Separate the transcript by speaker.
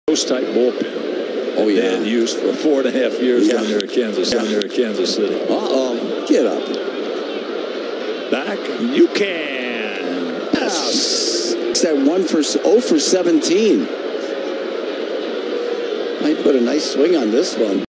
Speaker 1: Post-type bullpen.
Speaker 2: Oh yeah,
Speaker 1: and used for 4.5 years down there at Kansas City.
Speaker 2: Get up.
Speaker 1: Back, you can.
Speaker 2: Yes. It's that 0 for 17. Might put a nice swing on this one.